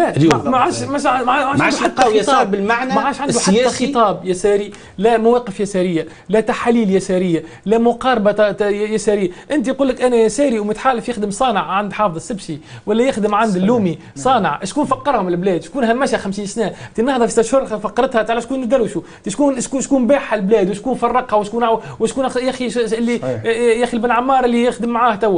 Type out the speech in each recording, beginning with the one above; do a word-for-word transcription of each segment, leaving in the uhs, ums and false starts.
لا اليوم ما عادش ما عادش يبقاو يسار بالمعنى ما عادش عنده السياسي. حتى خطاب يساري، لا مواقف يساريه، لا تحاليل يساريه، لا مقاربه يساريه. انت يقول لك انا يساري ومتحالف يخدم صانع عند حافظ السبشي ولا يخدم عند اللومي صانع، شكون فقرهم البلاد؟ شكون همشها خمسين سنه؟ النهضه في ست شهور فقرتها تاع شكون دروشوا؟ شكون شكون شكون باعها البلاد وشكون فرقها وشكون وشكون يا اخي اللي يا اخي بن عمار اللي يخدم معاه توا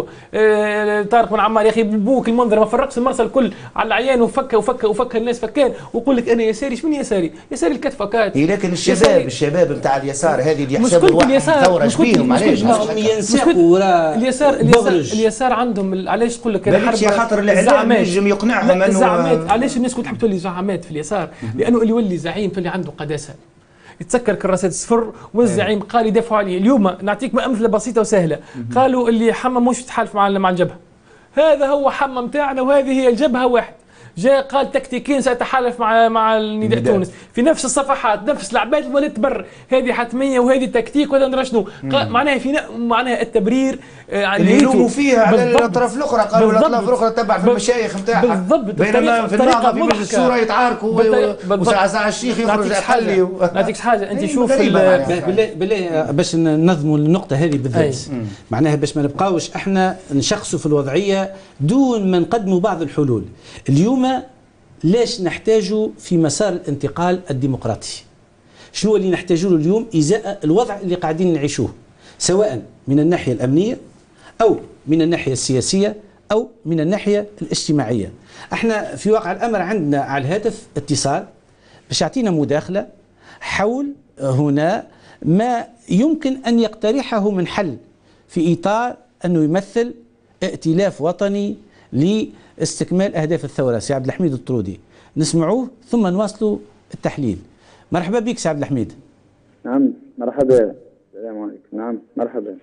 طارق بن عمار يا اخي بوك المنظر ما فرقش المرسى الكل على العيان وفكه وفكه وفكه الناس فكان ويقول لك انا يساري. شنو يساري؟ يساري الكتفه كات. لكن الشباب الشباب نتاع اليسار هذه اللي يحسبوا الواحد ثوره ايش بيهم علاش؟ ينساقوا وراء اليسار اليسار اليسار عندهم علاش نقول لك انا حرب خاطر الاعلام ينجم يقنعهم انه الزعامات. علاش الناس كنت تحب تولي زعامات في اليسار؟ لانه اللي يولي زعيم تولي عنده قداسه. يتسكر كراسات الصفر والزعيم قال يدافعوا عليه. اليوم نعطيك امثله بسيطه وسهله. قالوا اللي حمى مش تحالف مع مع الجبهه، هذا هو حمى نتاعنا وهذه هي الجبهه واحد. جاء قال تكتيكيا سأتحالف مع مع النداء تونس في نفس الصفحات نفس العباد اللي ولات تبر هذه حتميه وهذه تكتيك ولا ندري شنو. معناها في معناها التبرير اللي يلوموا فيها على الاطراف الاخرى. قالوا الاطراف الاخرى تبع في المشايخ نتاعها بالضبط. بينما في النهضه في مجلس الشورى يتعاركوا وساعه ساعه الشيخ يخرج يحلي. نعطيك حاجه انت شوف بالله بالله باش ننظموا النقطه هذه بالذات معناها باش ما نبقاوش احنا نشخصوا في الوضعيه دون ما نقدموا بعض الحلول. اليوم ليش نحتاجوا في مسار الانتقال الديمقراطي؟ شنو اللي نحتاجوا له اليوم ازاء الوضع اللي قاعدين نعيشوه سواء من الناحيه الامنيه او من الناحيه السياسيه او من الناحيه الاجتماعيه. احنا في واقع الامر عندنا على الهاتف اتصال باش يعطينا مداخله حول هنا ما يمكن ان يقترحه من حل في اطار انه يمثل ائتلاف وطني لاستكمال أهداف الثورة. سي عبد الحميد الطرودي نسمعوه ثم نواصلوا التحليل. مرحبا بك سي عبد الحميد. نعم مرحبا. السلام عليكم. نعم مرحبا.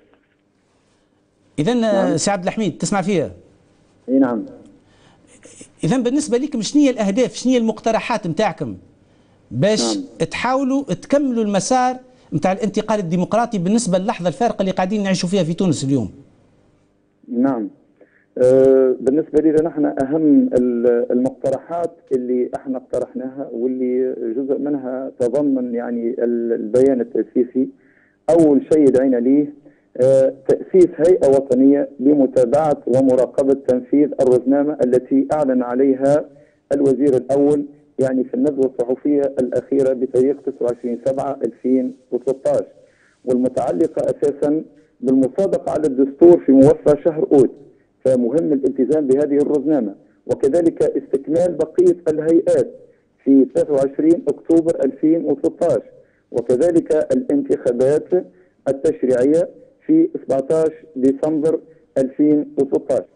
إذا نعم. سي عبد الحميد تسمع فيها؟ اي نعم. إذا بالنسبة لكم شنو هي الأهداف شنو هي المقترحات نتاعكم باش نعم. تحاولوا تكملوا المسار نتاع الانتقال الديمقراطي بالنسبة للحظة الفارقة اللي قاعدين نعيشوا فيها في تونس اليوم؟ نعم. أه بالنسبة لنا نحن أهم المقترحات اللي احنا اقترحناها واللي جزء منها تضمن يعني البيان التأسيسي. أول شيء دعينا ليه أه تأسيس هيئة وطنية لمتابعة ومراقبة تنفيذ الرزنامة التي أعلن عليها الوزير الأول يعني في الندوة الصحفية الأخيرة بتاريخ تسعة وعشرين سبعة ألفين وثلاثة عشر والمتعلقة أساسا بالمصادقة على الدستور في موفى شهر أوت. فمهم الالتزام بهذه الرزنامة وكذلك استكمال بقية الهيئات في ثلاثة وعشرين أكتوبر ألفين وثلاثة عشر وكذلك الانتخابات التشريعية في سبعة عشر ديسمبر ألفين وثلاثة عشر.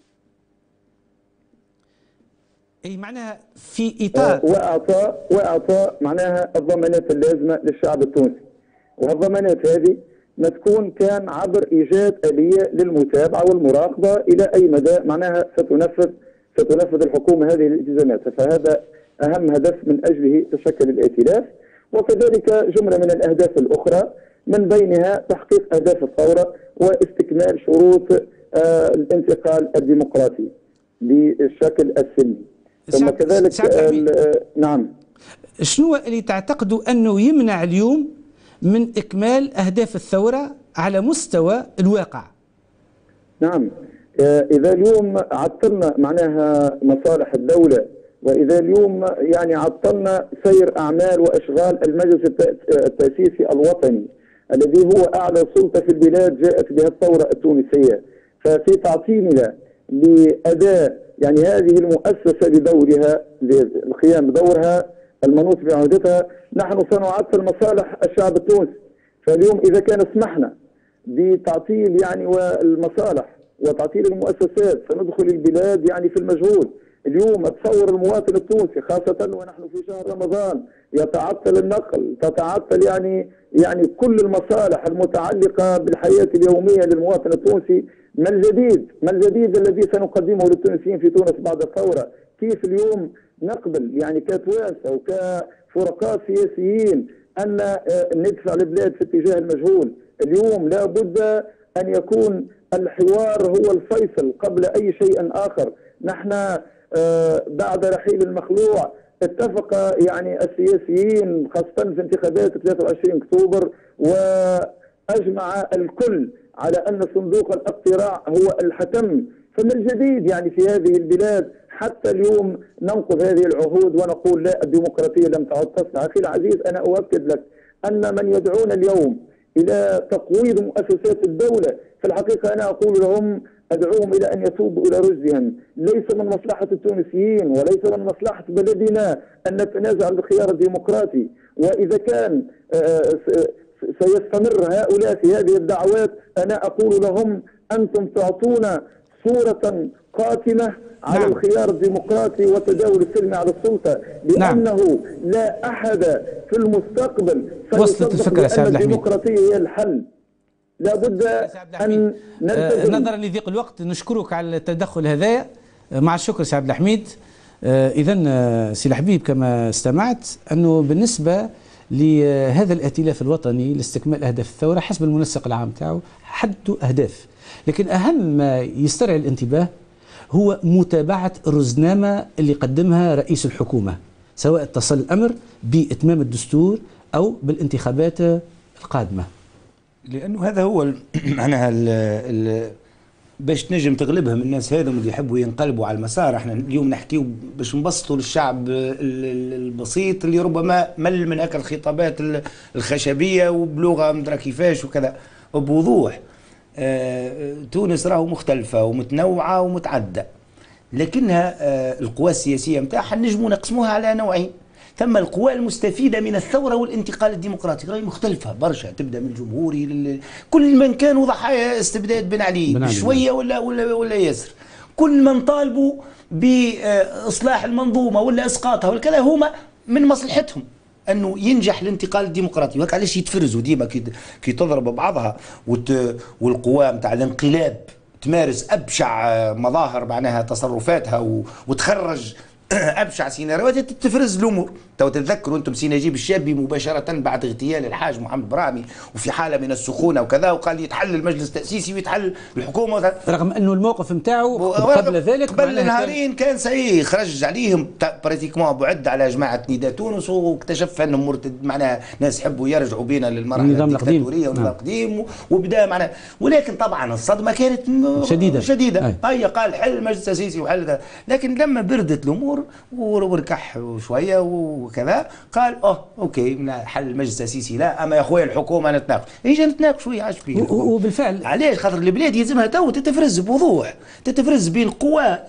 أي معناها في إطار وأعطى وأعطى معناها الضمانات اللازمة للشعب التونسي. والضمانات هذه ما تكون كان عبر ايجاد اليه للمتابعه والمراقبه الى اي مدى معناها ستنفذ ستنفذ الحكومه هذه الالتزامات. فهذا اهم هدف من اجله تشكل الائتلاف وكذلك جمله من الاهداف الاخرى من بينها تحقيق اهداف الثوره واستكمال شروط آه الانتقال الديمقراطي بالشكل السلمي. ثم كذلك آه نعم. شنو اللي تعتقدوا انه يمنع اليوم من إكمال أهداف الثورة على مستوى الواقع؟ نعم. إذا اليوم عطلنا معناها مصالح الدولة وإذا اليوم يعني عطلنا سير أعمال وإشغال المجلس التأسيسي الوطني الذي هو أعلى سلطة في البلاد جاءت بها الثورة التونسية، ففي تعطيلنا لأداء يعني هذه المؤسسة بدورها للقيام بدورها المنوط بعودتها نحن سنعطل مصالح الشعب التونسي. فاليوم إذا كان سمحنا بتعطيل يعني والمصالح وتعطيل المؤسسات سندخل البلاد يعني في المجهول. اليوم تصور المواطن التونسي خاصة ونحن في شهر رمضان يتعطل النقل، تتعطل يعني يعني كل المصالح المتعلقة بالحياة اليومية للمواطن التونسي. ما الجديد؟ ما الجديد الذي سنقدمه للتونسيين في تونس بعد الثورة؟ كيف اليوم نقبل يعني كتوانسة وكفرقاء سياسيين أن ندفع البلاد في اتجاه المجهول؟ اليوم لا بد أن يكون الحوار هو الفيصل قبل أي شيء آخر. نحن بعد رحيل المخلوع اتفق يعني السياسيين خاصة في انتخابات ثلاثة وعشرين أكتوبر، وأجمع الكل على أن صندوق الاقتراع هو الحتم. فما الجديد يعني في هذه البلاد حتى اليوم ننقض هذه العهود ونقول لا الديمقراطية لم تعد تصنع؟ أخي العزيز، أنا أؤكد لك أن من يدعون اليوم إلى تقويض مؤسسات الدولة في الحقيقة أنا أقول لهم أدعوهم إلى أن يتوبوا إلى رشدهم. ليس من مصلحة التونسيين وليس من مصلحة بلدنا أن نتنازع بالخيار الديمقراطي. وإذا كان سيستمر هؤلاء في هذه الدعوات أنا أقول لهم أنتم تعطونا صورة قاتمة على نعم. الخيار الديمقراطي والتداول السلمي على السلطة، لأنه نعم. لا أحد في المستقبل سيصدق أن الديمقراطية هي الحل. لابد أن نلتزم. نظرا لضيق الوقت نشكرك على التدخل هذا، مع الشكر سي عبد الحميد. إذا سي الحبيب كما استمعت أنه بالنسبة لهذا الائتلاف الوطني لاستكمال أهداف الثورة حسب المنسق العام تاعو حددوا أهداف، لكن أهم ما يسترعي الانتباه هو متابعة الرزنامة اللي قدمها رئيس الحكومة، سواء اتصل الأمر بإتمام الدستور أو بالانتخابات القادمة. لأنه هذا هو معناها باش تنجم تغلبهم الناس هذم اللي يحبوا ينقلبوا على المسار. احنا اليوم نحكيو باش نبسطوا للشعب البسيط اللي ربما مل من هكا الخطابات الخشبية وبلغة مدرا كيفاش وكذا بوضوح. آه تونس راهو مختلفة ومتنوعة ومتعددة، لكنها آه القوى السياسية متاعها نجموا نقسموها على نوعين. ثم القوى المستفيدة من الثورة والانتقال الديمقراطي راهي مختلفة برشا، تبدا من الجمهوري لل... كل من كانوا ضحايا استبداد بن علي شوية ولا ولا ولا ياسر، كل من طالبوا بإصلاح المنظومة ولا إسقاطها ولا كذا هما من مصلحتهم انه ينجح الانتقال الديمقراطي. وهكا علاش يتفرزوا ديما كي كي تضرب بعضها وت... والقوى نتاع الانقلاب تمارس ابشع مظاهر معناها تصرفاتها و... وتخرج ابشع سيناريوهات تفرز الامور. تو تتذكروا انتم سي نجيب الشابي مباشره بعد اغتيال الحاج محمد برامي وفي حاله من السخونه وكذا، وقال يتحل المجلس التاسيسي ويتحل الحكومه، رغم انه الموقف نتاعو قبل ذلك قبل نهارين كان سي خرج عليهم براتيكمون بعد على جماعه نداء تونس، واكتشف انهم مرتد معناها ناس يحبوا يرجعوا بنا للمرحله الديكتاتوريه والنظام القديم، وبدا معناها. ولكن طبعا الصدمه كانت شديده شديده. هي قال حل المجلس التاسيسي وحل ذا، لكن لما بردت الامور وركح شويه وكذا قال اه اوكي حل المجلس التاسيسي لا، اما يا خويا الحكومه نتناقش. ايش نتناقش شويه عاش فيه. وبالفعل علاش؟ خاطر البلاد يلزمها تو تتفرز بوضوح، تتفرز بين قوى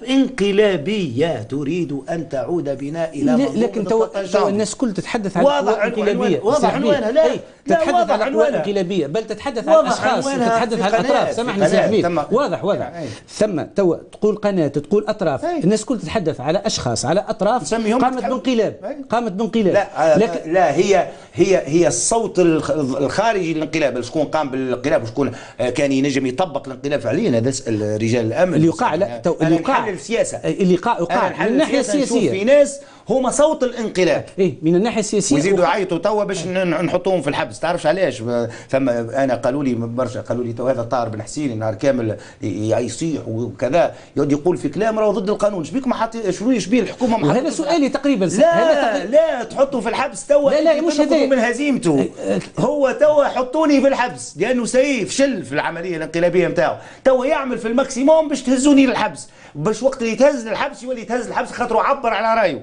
انقلابيه تريد ان تعود بنا الى منظومه. لكن تو الناس كل تتحدث عن قوى انقلابيه، واضح عنوانها. لا تتحدث عن قوى انقلابيه، بل تتحدث عن اشخاص، تتحدث عن اطراف. سامحني سي حبيب، واضح واضح. ثم تو تقول قناه، تقول اطراف، الناس كل تتحدث على اشخاص، على اطراف قامت بانقلاب، قامت بانقلاب. لا لكن لا هي هي هي الصوت الخارجي للانقلاب. شكون قام بالانقلاب وشكون كان ينجم يطبق الانقلاب فعليا؟ هذا اسال رجال الامن اللي يقع. لا اللي يقع السياسه اللي يقع يقع من الناحيه السياسيه. في ناس هما صوت الانقلاب ايه من الناحيه السياسيه، ويزيدوا يعيطوا توا باش نحطوهم في الحبس. تعرفش علاش؟ ثم انا قالوا لي برشا، قالوا لي تو هذا طاهر بن حسين نهار كامل يصيح وكذا يقول في كلام راهو ضد القانون. شبيك ما حط شنو يشبيه الحكومه ما هذا سؤالي تقريبا. لا هذا لا تحطوا في الحبس توا. لا لا مش هذا من هزيمته هو توا حطوني في الحبس لانه سيء فشل في العمليه الانقلابيه نتاعو. توا يعمل في الماكسيموم باش تهزوني للحبس، باش وقت اللي يتهز للحبس يولي يتهز للحبس خاطر عبر على رايه.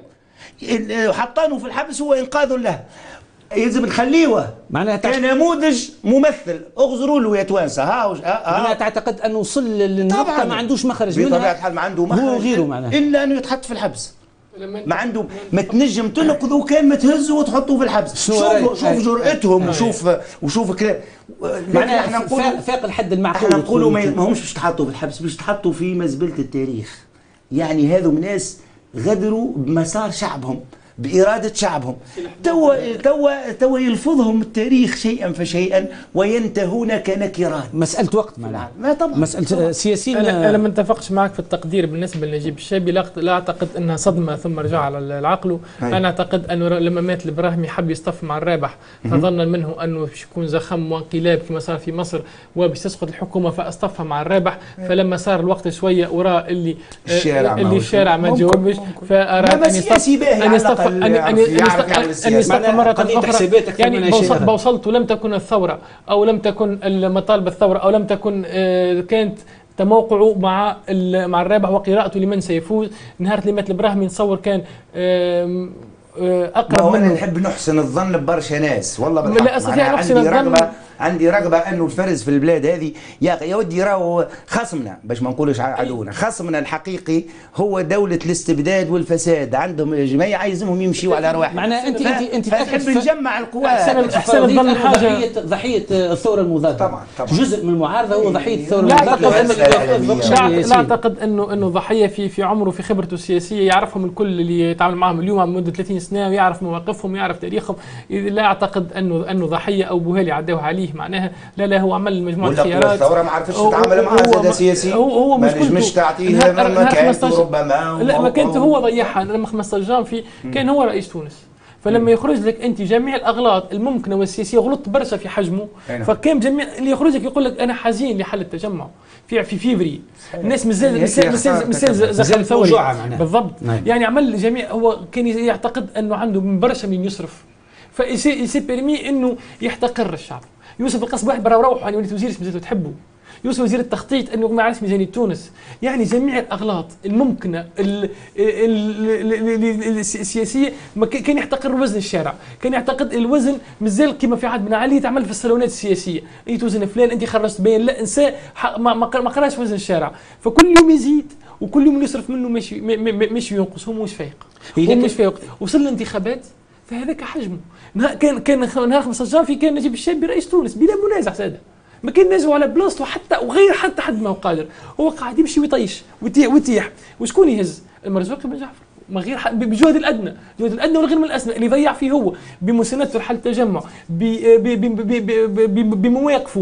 حطانه في الحبس هو انقاذ له. يلزم نخليوه معناها كنموذج ممثل. اغزروا له يا توانسه. ها معناها تعتقد انه وصل للنقطه ما عندوش مخرج منها بطبيعه الحال، ما عنده مخرج هو غيره معناها الا انه يتحط في الحبس. ما عنده ما تنجم تنقذه كان ما تهزه وتحطه في الحبس. شوف شوف جرأتهم وشوف وشوف كلام. معناها احنا نقولوا فاق الحد المعقول. احنا نقولوا ما همش باش تحطوا في الحبس، باش تحطوا في مزبله التاريخ. يعني هذو ناس غدروا بمسار شعبهم، بإرادة شعبهم. توا توا توا يلفظهم التاريخ شيئا فشيئا وينتهون كنكرات. مسألة وقت معناها. ما طبعا مسألة سياسيين. أنا, أنا ما اتفقش معك في التقدير بالنسبة لنجيب الشابي، لا أعتقد أنها صدمة ثم رجع على العقل. أنا أعتقد أنه لما مات البراهمي حب يصطف مع الرابح، فظن منه أنه باش يكون زخم وانقلاب كما صار في مصر وباش تسقط الحكومة، فاصطفها مع الرابح. فلما صار الوقت شوية وراء اللي الشارع اللي الشارع ما جاوبش، فأراد أن يصطف أن يصطف أن يصطف مرة أخرى. يعني بوصلت ولم تكن الثورة أو لم تكن المطالب الثورة أو لم تكن كانت تموقعه مع مع الرابح وقراءته لمن سيفوز. نهار اللي مات البراهمي نتصور كان اقرب منه. انا نحب نحسن الظن ببرشا ناس والله بالحق. لا استطيع ان احسن عندي الظن. رغبه عندي رغبه انه الفرز في البلاد هذه يا يا ودي راهو خصمنا، باش ما نقولش عدونا، خصمنا الحقيقي هو دوله الاستبداد والفساد. عندهم الجماعه عايزهم يمشيوا على ارواحهم. معناها انت انت انت نحب نجمع القوى. احسن الظن حاجه ضحيه ضحيه الثوره المضاده. طبعا طبعا جزء من المعارضه هو ضحيه الثوره لا المضاده. لا اعتقد انه انه ضحيه في في عمره في خبرته السياسيه، يعرفهم الكل اللي يتعامل معهم اليوم مده ثلاثين سنه ويعرف مواقفهم ويعرف تاريخهم. لا اعتقد انه انه ضحيه او بوهالي عداوه عليه. معناها لا لا هو عمل مجموعه خيارات. الثوره ما عرفتش تتعامل معها زاد سياسي. هو هو ما نجمش تعطيه مكانته ربما. لا مكانته هو ضيعها. لما خمسة عشر جانفي كان هو رئيس تونس، فلما يخرج لك انت جميع الاغلاط الممكنه والسياسيه غلط برشا في حجمه، فكان جميع اللي يخرج لك يقول لك انا حزين لحل التجمع في في فيفري. الناس مازال مازال مازال زخم ثوري بالضبط. يعني عمل جميع. هو كان يعتقد انه عنده من برشا من يصرف، فيسي بيرمي انه يحتقر الشعب. يوسف القصب واحد برا روحه يعني وليت وزير مازال تحبه. يوسف وزير التخطيط انه ما يعرفش ميزانيه تونس. يعني جميع الاغلاط الممكنه السياسيه كان يحتقر وزن الشارع، كان يعتقد الوزن مازال كما في عهد بن علي تعمل في الصالونات السياسيه، انت توزن فلان انت خرجت بين، لا انسان ما ما قراش وزن الشارع، فكل يوم يزيد وكل يوم يصرف منه ماشي ماشي ينقص. هو مش فايق، هو مش فايق. وصل الانتخابات فهذاك حجمه. كان كان نهار خمسة عشر جانفي كان نجيب الشابي رئيس تونس بلا منازع ساده، ما كان نازلوا على بلاصته حتى وغير حتى حد ما هو قادر. هو قاعد يمشي ويطيش ويتيح ويتيح. وشكون يهز؟ المرزوقي بن جعفر، ما غير بجهد الادنى، جهد الادنى والغير من الاسنى اللي ضيع فيه هو بمساندته لحل التجمع، بمواقفه،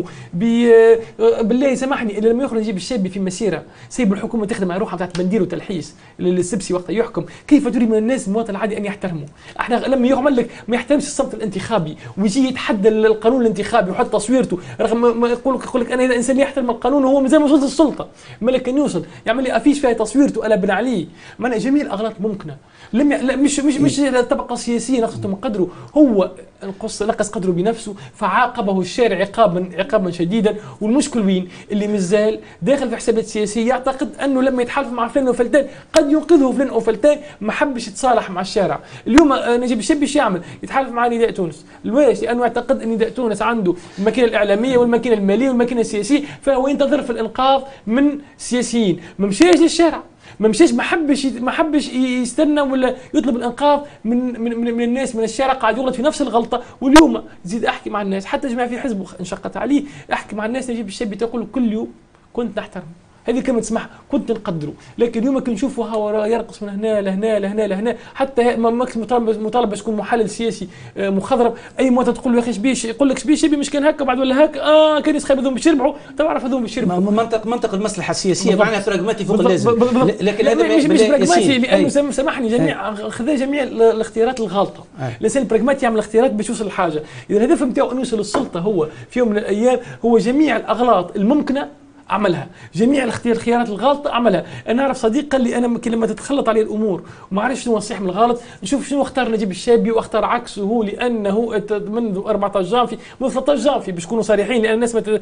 بالله سامحني لما يخرج يجيب الشابي في مسيره سيب الحكومه تخدم على روحها بتاعت بندير وتلحيس السبسي وقتها يحكم، كيف تريد من الناس المواطن العادي ان يحترموا؟ احنا لما يعمل لك ما يحترمش الصمت الانتخابي ويجي يتحدى القانون الانتخابي ويحط تصويرته رغم ما يقول لك يقول لك انا اذا انسان يحترم القانون وهو مازال ما وصلش للسلطه، ملك كان يوصل يعمل لي افيش فيها تصويرته الا بن علي. معناها جميع الاغلاط ممكنه. لم ي... لا مش مش مش الطبقه السياسيه نقصت من قدره، هو نقص نقص قدره بنفسه فعاقبه الشارع عقابا عقابا شديدا. والمشكل وين؟ اللي مازال داخل في حسابات سياسيه يعتقد انه لما يتحالف مع فلان وفلتان قد ينقذه فلان وفلتان، ما حبش يتصالح مع الشارع. اليوم نجيب الشابي ايش يعمل؟ يتحالف مع نداء تونس. لواش؟ لانه يعتقد ان نداء تونس عنده الماكينه الاعلاميه والماكينه الماليه والماكينه السياسيه، فهو ينتظر في الانقاذ من سياسيين. ما مشاش للشارع، ما مشاش، ما حبش ما حبش يستنى ولا يطلب الانقاذ من من من الناس من الشارع. قاعد يغلط في نفس الغلطه. واليوم زيد احكي مع الناس، حتى جماعه في حزبه انشقت عليه، احكي مع الناس نجيب الشابي تقول كل يوم كنت نحترمه، هذه كلمه تسمعها كنت نقدره. لكن اليوم كنشوفه هو يرقص من هنا لهنا لهنا لهنا، حتى ماكس مطالبه مطالبه باش يكون محلل سياسي مخضرم. اي مواطن تقول له يا اخي شبيش يقول لك شبيش شبي مش كان هكا بعد ولا هكا، اه كان يسخب هذوم باش يربحوا، تعرف هذوم باش يربحوا. منطق منطق المصلحه السياسيه معناها براغماتي فوق اللازم. لكن هذا مش مش براغماتي، لانه سامحني جميع خذا جميع الاختيارات الغالطه. الانسان البراغماتي يعمل اختيارات باش يوصل للحاجه. اذا الهدف نتاعو انه يوصل للسلطه هو في يوم من الايام هو جميع الاغلاط الممكنه عملها، جميع الاختيار الخيارات الغلط عملها. انا اعرف صديق قال لي انا لما تتخلط عليه الامور وما عرفش شنو الصحيح من الغلط، نشوف شنو اختار نجيب الشابي واختار عكسه، لانه منذ أربعة عشر جانفي منذ ثلاثة عشر جانفي باش نكونوا صريحين، لان الناس ما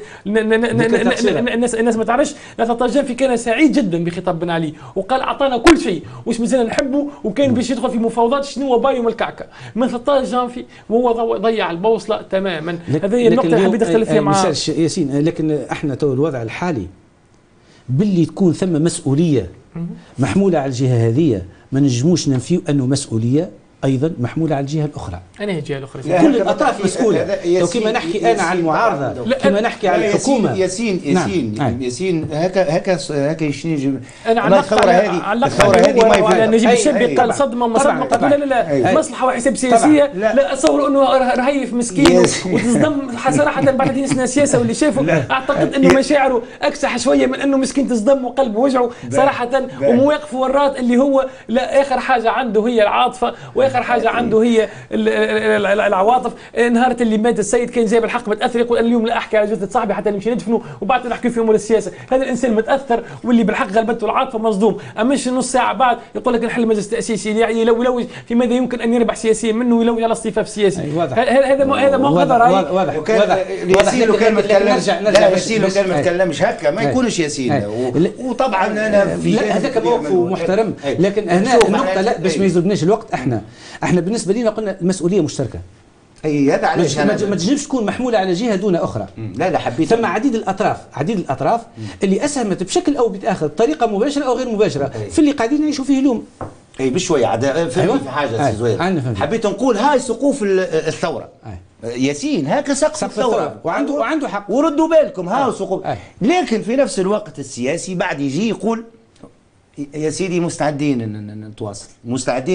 الناس الناس ما تعرفش. ثلاثة عشر جانفي كان سعيد جدا بخطاب بن علي وقال اعطانا كل شيء واش مازال نحبه، وكان باش يدخل في مفاوضات شنو باي وما الكعكه. من ثلاثة عشر جانفي وهو ضيع البوصله تماما. هذه هي النقطه اللي حبيت اختلف فيها معاه ياسين. لكن احنا تو الوضع الحالي باللي تكون ثم مسؤوليه محموله على الجهه هذه، ما نجموش ننفيو انه مسؤوليه ايضا محموله على الجهه الاخرى. انا هي الجهه الاخرى كل الاطراف مسؤوله. لو كما نحكي انا عن المعارضه، كما نحكي عن الحكومه. ياسين ياسين نعم. ياسين هكا هكا هكا يشني انا علقت على الثوره هذه ما على نجيب الشابي قال صدمه ما صدمه، قلت لا لا لا مصلحه وحساب سياسيه. لا اتصور انه رهيف مسكين وتصدم صراحه بعد ناس سياسه واللي شافوا اعتقد انه مشاعره اكسح شويه من انه مسكين تصدم وقلبه وجعه صراحه، ومواقف ورات اللي هو لا اخر حاجه عنده هي العاطفه، واخر حاجه عنده هي العواطف. نهار اللي مات السيد كان جايب الحق متاثر، يقول اليوم لا احكي على جثه صاحبي حتى نمشي ندفنه وبعد نحكي في امور السياسه. هذا الانسان متاثر واللي بالحق غلبته العاطفه مصدوم، امش نص ساعه بعد يقول لك نحل مجلس تاسيسي يلو يلوج في ماذا يمكن ان يربح سياسيا منه ويلوج على اصطفاف سياسي. هذا هذا موقف راي واضح. ياسين لو كان ما تكلمش لا ياسين لو كان ما تكلمش هكا ما يكونش ياسين. وطبعا انا في هذاك موقف محترم، لكن هنا النقطه لا باش ما يزودناش الوقت. احنا احنا بالنسبه لنا قلنا المسؤوليه مشتركه. اي هذا علاش ما تجيبش تكون محموله على جهه دون اخرى. لا لا حبيت ثم عديد الاطراف عديد الاطراف مم. اللي اسهمت بشكل او باخر بطريقه مباشره او غير مباشره أي. في اللي قاعدين نعيشوا فيه اليوم. اي بشويه عدا أيوة. في حاجه سي زوير حبيت نقول هاي سقوف الثوره. أي. ياسين هكا سقف, سقف الثوره, الثورة. وعنده وعنده حق، وردوا بالكم هاو سقوف. لكن في نفس الوقت السياسي بعد يجي يقول يا سيدي مستعدين نتواصل، مستعدين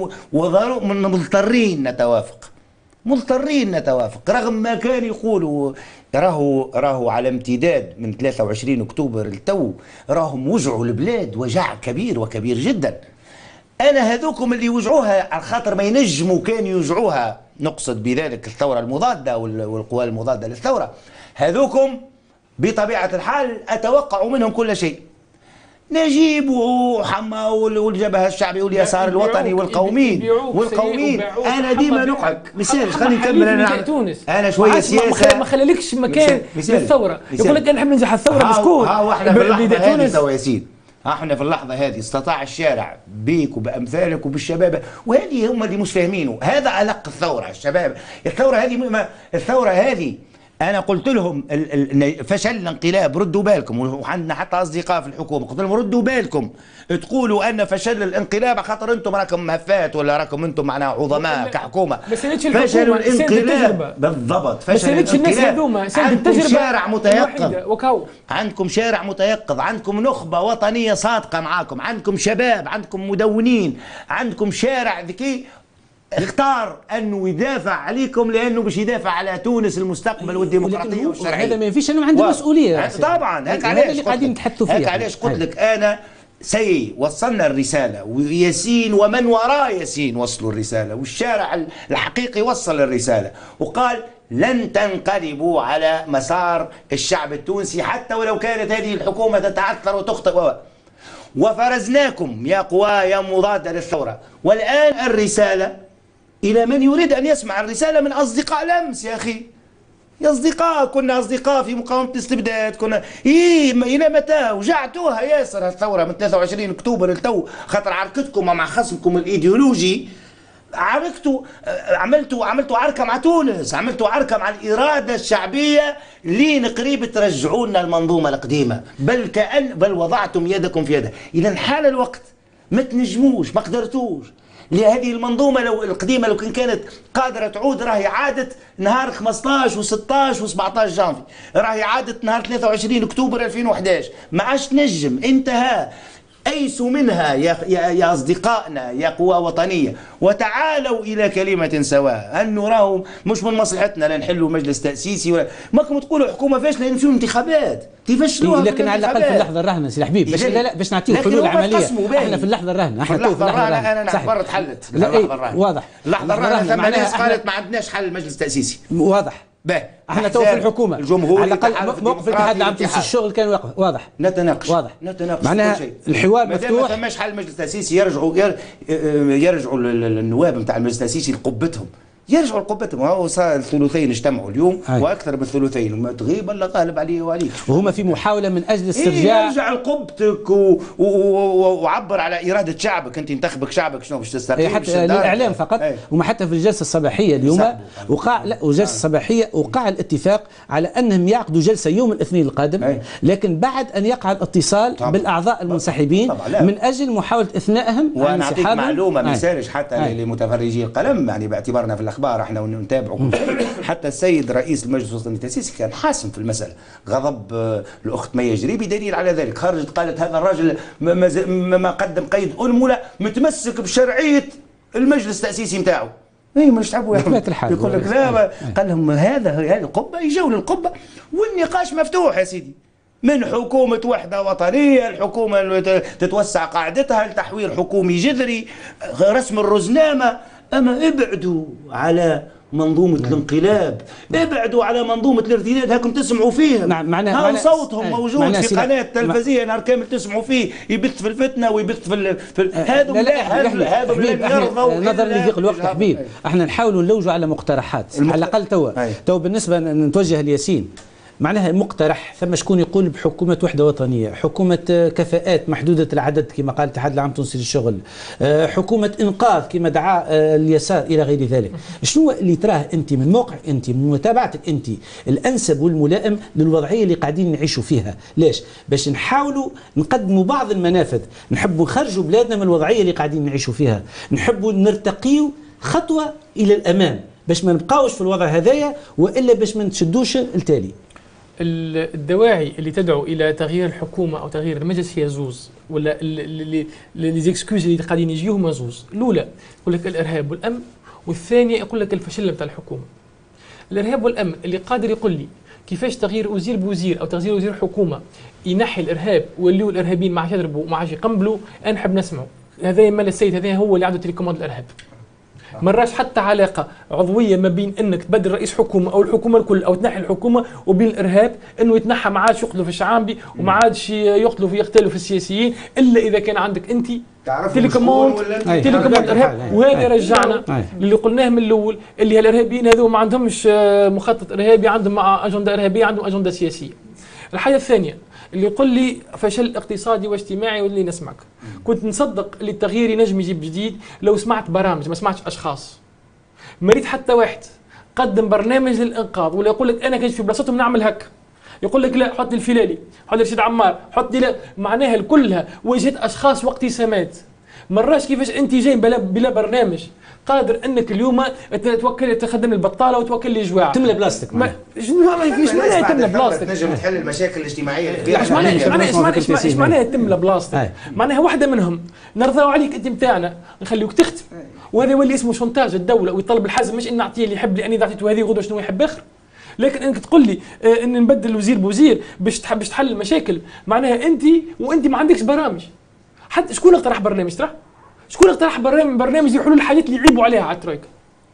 ومضطرين نتوافق، مضطرين نتوافق رغم ما كان يقولوا. راهو راهو على امتداد من ثلاثة وعشرين اكتوبر التو راهم وجعوا البلاد وجع كبير وكبير جدا. انا هذوكم اللي وجعوها على خاطر ما ينجموا كانوا يوجعوها، نقصد بذلك الثوره المضاده والقوى المضاده للثوره، هذوكم بطبيعه الحال اتوقع منهم كل شيء. نجيب وحما والجبهه الشعبي واليسار الوطني والقوميين والقوميين. انا ديما نقعد مثال خليني نكمل. انا انا شويه سياسه ما خلالكش مكان للثوره، يقول لك انا نحب ننجح الثوره بشكون؟ ها احنا في اللحظه هذه توا ياسين، احنا في اللحظه هذه استطاع الشارع بيك وبامثالك وبالشباب، وهذه هم اللي مش فاهمينه. هذا علق الثوره الشباب. الثوره هذه الثوره هذه أنا قلت لهم فشل الانقلاب ردوا بالكم، وعندنا حتى أصدقاء في الحكومة قلت لهم ردوا بالكم تقولوا أن فشل الانقلاب خاطر أنتم راكم مهفات ولا راكم أنتم معناها عظماء كحكومة. فشل الانقلاب بالضبط، فشل الانقلاب. عندكم شارع متيقظ، عندكم شارع متيقظ، عندكم نخبة وطنية صادقة معاكم، عندكم شباب، عندكم مدونين، عندكم شارع ذكي اختار انه يدافع عليكم لانه باش يدافع على تونس المستقبل والديمقراطيه والشرعيه. هذا ما ينفيش انه عنده مسؤوليه طبعا. هيك علاش اللي قاعدين نتحدثوا فيه، هيك علاش قلت لك انا سي وصلنا الرساله، وياسين ومن وراء ياسين وصلوا الرساله، والشارع الحقيقي وصل الرساله وقال لن تنقلبوا على مسار الشعب التونسي حتى ولو كانت هذه الحكومه تتعثر وتخطئ، وفرزناكم يا قوايا مضاده للثوره. والان الرساله إلى من يريد أن يسمع الرسالة من أصدقاء الأمس. يا أخي يا أصدقاء، كنا أصدقاء في مقاومة الاستبداد، كنا إيه إلى متى وجعتوها ياسر الثورة من ثلاثة وعشرين أكتوبر التو، خاطر عركتكم مع خصمكم الإيديولوجي عركتوا عملتوا عملتوا عركة مع تونس، عملتوا عركة مع الإرادة الشعبية لين قريب ترجعوا لنا المنظومة القديمة، بل كأن بل وضعتم يدكم في يدها. إذا حان الوقت، ما تنجموش ما قدرتوش لهذه المنظومة لو القديمة لو كان كانت قادرة تعود، راهي عادت نهار خمسطاش وستطاش وسبعطاش جانفي، راهي عادت نهار ثلاثة وعشرين أكتوبر ألفين وإحداش، ما عادش تنجم. انتهى، أيسوا منها يا, يا, يا أصدقائنا يا قوى وطنية، وتعالوا إلى كلمة سواء، أنه راهو مش من مصلحتنا لا نحلوا مجلس تأسيسي ولا ماكم تقولوا حكومة فاشلة يمشوا انتخابات تفشلوها. لكن على الأقل في اللحظة الراهنة سي الحبيب باش لا لا باش نعطيو حلول عملية. احنا في اللحظة الراهنة، احنا في اللحظة الراهنة أنا نعتبر تحلت اللحظة الراهنة. واضح. اللحظة الراهنة ثم ناس قالت ما عندناش حل مجلس تأسيسي. واضح. باهي احنا تو في الحكومه، الجمهور على الاقل موقف الاتحاد العام في الشغل كان واقف واضح. نتناقش واضح نتناقش معناها الحوار مفتوح. ما ثماش حل مجلس تاسيسي، يرجعوا يرجعوا النواب نتاع المجلس التاسيسي لقبتهم، يرجعوا لقبتهم. هو صار الثلثين اجتمعوا اليوم أي. واكثر من ثلثين وما تغيب الا غالب عليه وعليك. وهما في محاوله من اجل استرجاع. إيه يرجع لقبتك و... و... و... وعبر على اراده شعبك، انت ينتخبك شعبك شنو باش تستقيل. حتى للاعلام فقط. أي. وما حتى في الجلسه الصباحيه اليوم وقع لا والجلسه الصباحيه وقع الاتفاق على انهم يعقدوا جلسه يوم الاثنين القادم. أي. لكن بعد ان يقع الاتصال طبعا. بالاعضاء المنسحبين من اجل محاوله اثنائهم. وانا اعطيك معلومه ما يسالش حتى أي. لمتفرجي القلم، يعني باعتبارنا في الاخبار احنا نتابعوا. حتى السيد رئيس المجلس الوطني التاسيسي كان حاسم في المساله، غضب الاخت مي جريبي دليل على ذلك، خرجت قالت هذا الراجل ما, ما قدم قيد انمله متمسك بشرعيه المجلس التاسيسي نتاعو. اي مش تعبوا يا يقول لك لا، قال لهم هذا هذه القبه، يجوا للقبه والنقاش مفتوح يا سيدي، من حكومة وحدة وطنية، الحكومة تتوسع قاعدتها لتحوير حكومي جذري، رسم الرزنامة. أما ابعدوا على منظومة الانقلاب، ابعدوا على منظومة الارتداد، هاكم تسمعوا فيها. نعم معناها هاو صوتهم ايه موجود في قناة تلفزيونية نهار كامل تسمعوا فيه، يبث في الفتنة ويبث في ال... في هذا هذا نظرا لضيق الوقت حبيب، احنا نحاولوا نلوجوا على مقترحات المق... على الأقل توا تو بالنسبة نتوجه لياسين. معناها مقترح ثم شكون يقول بحكومة وحدة وطنية، حكومة كفاءات محدودة العدد كما قال الاتحاد العام التونسي للشغل، حكومة إنقاذ كما دعا اليسار إلى غير ذلك. شنو اللي تراه أنت من موقع أنت من متابعتك أنت الأنسب والملائم للوضعية اللي قاعدين نعيشوا فيها؟ ليش؟ باش نحاولوا نقدموا بعض المنافذ، نحبوا نخرجوا بلادنا من الوضعية اللي قاعدين نعيشوا فيها، نحبوا نرتقيوا خطوة إلى الأمام باش ما نبقاوش في الوضع هذايا وإلا باش ما نتشدوش التالي. الدواعي اللي تدعو الى تغيير الحكومه او تغيير المجلس هي زوز، ولا لي زيكسكوز اللي قاعدين يجيو هما زوز. الاولى يقول لك الارهاب والامن، والثانيه يقول لك الفشل نتاع الحكومه. الارهاب والامن اللي قادر يقول لي كيفاش تغيير وزير بوزير او تغيير وزير حكومه ينحي الارهاب ويوليو الارهابيين ما عادش يضربوا ما عادش يقنبلوا، انا نحب نسمعه. هذا مال السيد هذا هو اللي عنده تليكوموند الارهاب. ما راش حتى علاقه عضويه ما بين انك تبدل رئيس حكومه او الحكومه الكل او تنحي الحكومه وبين الارهاب، انه يتنحى ما عادش يقتلوا في الشعابي وما عادش يقتلوا في يقتلوا في السياسيين الا اذا كان عندك انت تليكوموند تليكوموند ارهاب. وهذا يرجعنا للي قلناه من الاول، اللي الارهابيين هذو ما عندهمش مخطط ارهابي، عندهم اجنده ارهابيه، عندهم اجنده سياسيه. الحاجه الثانيه اللي يقول لي فشل اقتصادي واجتماعي واللي نسمعك، كنت نصدق اللي التغيير ينجم يجيب جديد لو سمعت برامج ما سمعتش اشخاص. ما ريت حتى واحد قدم برنامج للانقاذ ولا يقول لك انا كنت في بلاصتهم نعمل هكا، يقول لك لا حط لي الفلالي، حط لي رشيد عمار، حط لي لا، معناها كلها واجهت اشخاص واقتسامات. مراش كيفاش انت جاي بلا, بلا برنامج قادر انك اليوم توكل تخدم البطاله وتوكل لي جواعه تملى بلاستيك. ما شنو ما فيش معناها تملى بلاستيك، تنجم تحل المشاكل الاجتماعيه الكبيره. ايش معناها ايش معناها تملى بلاستيك؟ معناها واحده منهم نرضاو عليك انت نتاعنا نخليوك تختم، وهذا يولي اسمه شونتاج الدوله ويطلب الحزم، مش ان نعطيه اللي يحب لاني اعطيته هذه وغدوه شنو يحب اخر. لكن انك تقول لي آه ان نبدل وزير بوزير باش باش تحل المشاكل، معناها انت وانت ما عندكش برامج. حتى شكون اقترح برنامج ترى؟ شكون اقترح برنامج برنامج لحلول الحاجات اللي يعيبوا عليها على الترويكا؟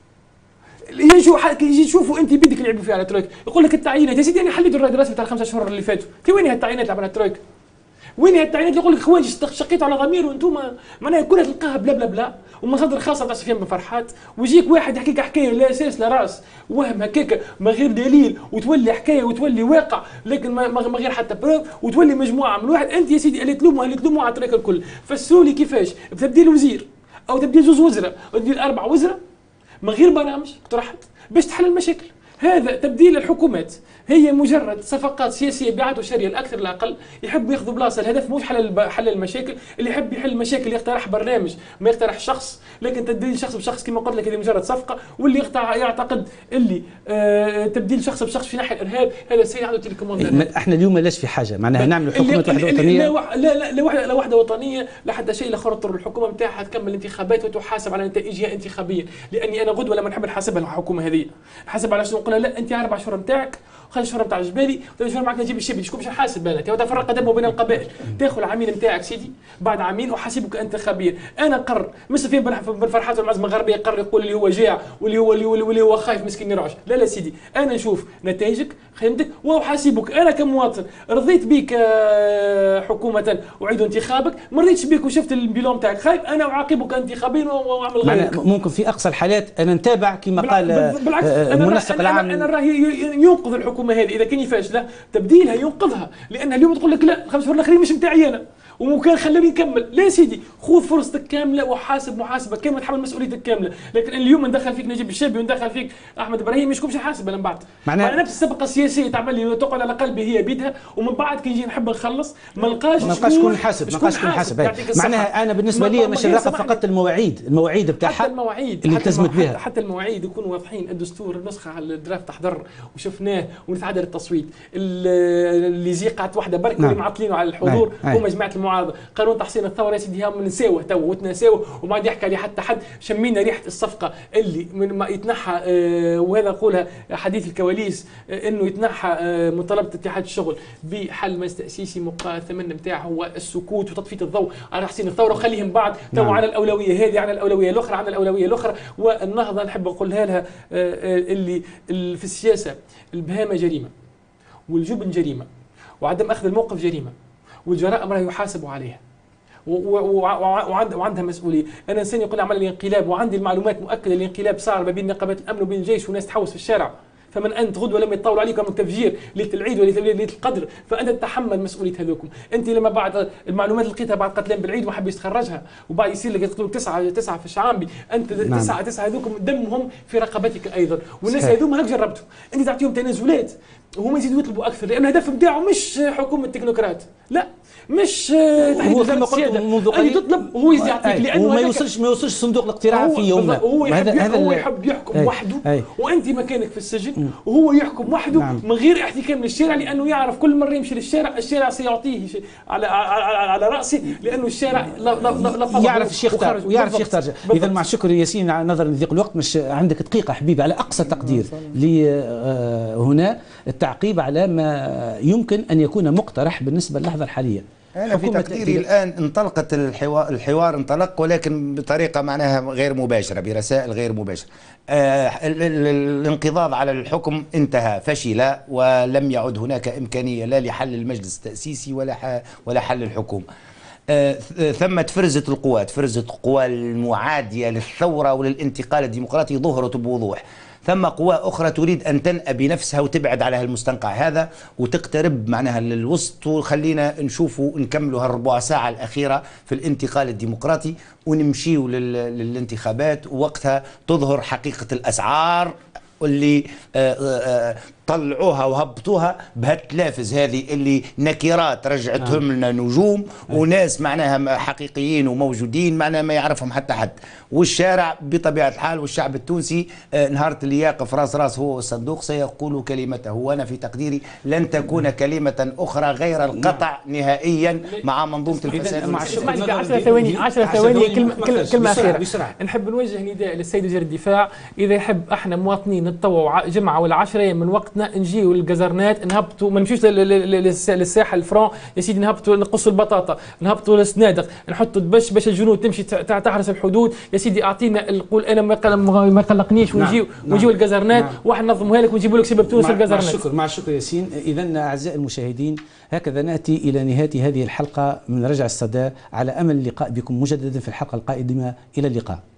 يجي تشوفوا انت بيدك اللي يعيبوا فيها على الترويكا، يقول لك التعيينات يا سيدي انا حليت الراتب الرسمي تاع الخمسة اشهر اللي فاتوا، تي وين هالتعيينات اللي على الترويكا؟ وين هالتعيينات اللي يقول لك اخواني شقيتوا على ضمير وانتم معناها كلها تلقاها بلا بلا بلا ومصادر خاصه تاع سفيان بن فرحات، ويجيك واحد يحكيك حكايه لا اساس لا راس وهم هكاك من غير دليل وتولي حكايه وتولي واقع لكن ما غير حتى بروف وتولي مجموعه من واحد انت يا سيدي اللي تلوموا اللي تلوموا على الترويكا الكل. فسولي كيفاش بتبديل وزير او تبديل زوز وزراء او تبديل اربع وزراء من غير برامج اقترحت باش تحل المشاكل. هذا تبديل الحكومات هي مجرد صفقات سياسيه بيعات وشريه الاكثر لا اقل، يحبوا ياخذوا بلاصه. الهدف مش حل حل المشاكل، اللي يحب يحل المشاكل يقترح برنامج ما يقترح شخص، لكن تبديل شخص بشخص كما قلت لك هذه مجرد صفقه، واللي يقطع يعتقد اللي آه تبديل شخص بشخص في ناحيه الارهاب هذا السيد عنده تليكوموند. احنا اليوم لاش في حاجه معناها نعملوا حكومه وحده وطنيه، لا لا لا وحده لا وحده وطنيه لا حتى شيء لا خرطر. الحكومه نتاعها تكمل انتخابات وتحاسب على نتائجها انتخابيا، لاني انا غدوه لما نحب نحاسبها الحكومه هذه نحاسب على شنو يقول لها لا انت اربع شهور نتاعك خلي الشهر نتاع الجبالي وثلاث شهور معك نجيب الشبلي شكون باش نحاسب انا تو تفرق دمه بين القبائل تاخذ العامين نتاعك سيدي بعد عامين احاسبك انت خبير انا قرر مش فين بن فرحات والمعز المغربيه قرر يقول اللي هو جاع واللي هو اللي هو, اللي هو خايف مسكين يرعش لا لا سيدي انا نشوف نتائجك خدمتك واحاسبك انا كمواطن رضيت بك حكومه اعيد انتخابك ما رضيتش بك وشفت البيلون تاعك خايب انا اعاقبك انتخابيا واعمل غيرك ممكن في اقصى الحالات انا نتابع كما قال المنسق العام انا راهي ينقذ الحكومه هذه اذا كان فاشله تبديلها ينقذها لانها اليوم تقول لك لا الخمس شهور الاخرين مش نتاعي انا وكان خلاني نكمل لا سيدي خذ فرصتك كامله وحاسب محاسبه كامله تحمل مسؤوليتك كامله لكن اليوم ندخل فيك نجيب الشابي وندخل فيك احمد ابراهيم مش كومش حاسب من بعد معناها نفس السبقه السياسيه تعمل لي تقعد على قلبي هي بيدها ومن بعد كي نجي نحب نخلص ما نلقاش ما نلقاش شكون حاسب ما نلقاش شكون حاسب معناها انا بالنسبه لي مش نراقب فقط المواعيد المواعيد بتاعها حتى المواعيد اللي التزمت بها حتى المواعيد يكونوا واضحين الدستور النسخه على الدرافت تحضر وشفناه ونتعادل التصويت اللي زيقات واحده برك اللي معطلينه على الحضور هما جماعه المعارضه قانون تحسين الثوره يا سيدي هم نساوه تو وتناساوه وما عاد يحكي عليه حتى حد شمينا ريحه الصفقه اللي من ما يتنحى آه وهذا قولها حديث الكواليس آه انه يتنحى آه مطالبه اتحاد الشغل بحل مجلس تاسيسي مقا الثمن نتاعه هو السكوت وتطفيه الضوء على تحسين الثوره وخليهم بعد تو نعم. على الاولويه هذه على الاولويه الاخرى على الاولويه الاخرى والنهضه نحب نقولها لها آه اللي في السياسه البهامه جريمه والجبن جريمه وعدم اخذ الموقف جريمه والجرائم راه يحاسبوا عليها وعندها مسؤوليه، انا انسان يقول عمل الانقلاب وعندي المعلومات مؤكده الانقلاب صار ما بين نقابات الامن وبين الجيش وناس تحوس في الشارع، فمن انت غدوه لما يطول عليك من تفجير ليله العيد ولا ليله القدر فانت تتحمل مسؤوليه هذوكم، انت لما بعد المعلومات اللي لقيتها بعد قتلان بالعيد وما حب يتخرجها وبعد يصير لك يقتلوك تسعه تسعه في الشعامبي، انت نعم. تسعه تسعه هذوكم دمهم في رقبتك ايضا، والناس هذوما هاك جربتوا، انت تعطيهم تنازلات وهما يزيدوا يطلبوا اكثر لان الهدف نتاعو مش حكومه تكنوقراط، لا مش هو كما قلت منذ قليل تطلب وهو يعطيك لانه ما يوصلش ما يوصلش صندوق الاقتراع في يوم ما هو يحب هذا هو يحب يحكم وحده وانت مكانك في السجن وهو يحكم وحده نعم. من غير احتكام للشارع لانه يعرف كل مره يمشي للشارع الشارع سيعطيه على على, على راسه لانه الشارع لا لا لا يعرف الشيخ يختار ويعرف يختار. اذا مع الشكر ياسين نظرا لضيق الوقت مش عندك دقيقه حبيبي على اقصى تقدير لي هنا التعقيب على ما يمكن ان يكون مقترح بالنسبه للحظه الحاليه. أنا في تقديري الآن انطلقت الحوار الحوار انطلق ولكن بطريقة معناها غير مباشرة برسائل غير مباشرة. آه الانقضاض على الحكم انتهى فشل ولم يعد هناك إمكانية لا لحل المجلس التأسيسي ولا ولا حل الحكومة. آه ثمة فرزة القوات فرزة قوى المعادية للثورة وللانتقال الديمقراطي ظهرت بوضوح. ثم قوى أخرى تريد أن تنأى بنفسها وتبعد على المستنقع هذا وتقترب معناها للوسط وخلينا نشوفوا نكملوا هالربع ساعة الأخيرة في الانتقال الديمقراطي ونمشيوا للانتخابات ووقتها تظهر حقيقة الأسعار اللي طلعوها وهبطوها بهالتلافز هذه اللي نكرات رجعتهم لنا نجوم وناس معناها حقيقيين وموجودين معناها ما يعرفهم حتى حد، والشارع بطبيعة الحال والشعب التونسي نهار اللي يقف راس راس هو والصندوق سيقول كلمته، وأنا في تقديري لن تكون كلمة أخرى غير القطع نهائيا مع منظومة الفساد. عشر ثواني عشر ثواني كلمة كلمة أخيرة نحب نوجه نداء للسيد وزير الدفاع إذا يحب احنا مواطنين نتطوعوا جمعة ولا عشرة من وقتنا نجيو للجزرنات نهبطوا ما نمشيوش للساحه الفرون يا سيدي نهبطوا نقصوا البطاطا نهبطوا للسنادق نحطوا باش باش الجنود تمشي تحرس الحدود يا سيدي اعطينا نقول انا ما قلقنيش ونجيو نعم. ونجيو الجزرنات نعم. واحد ننظموها لك ونجيبوا لك سبب تونس الجزرنات. مع الشكر مع الشكر ياسين. اذا اعزائي المشاهدين هكذا ناتي الى نهايه هذه الحلقه من رجع الصدى على امل اللقاء بكم مجددا في الحلقه القادمه. الى اللقاء.